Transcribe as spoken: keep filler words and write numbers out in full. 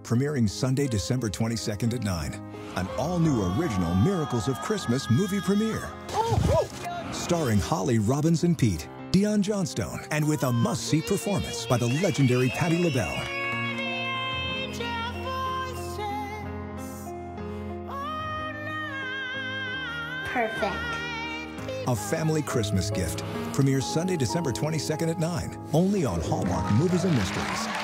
premiering Sunday, December twenty-second at nine. An all-new original Miracles of Christmas movie premiere. Oh, whoa. Starring Holly Robinson Peete, Dion Johnstone, and with a must-see performance by the legendary Patti LaBelle. Perfect. A family Christmas gift. Premieres Sunday, December twenty-second at nine. Only on Hallmark Movies and Mysteries.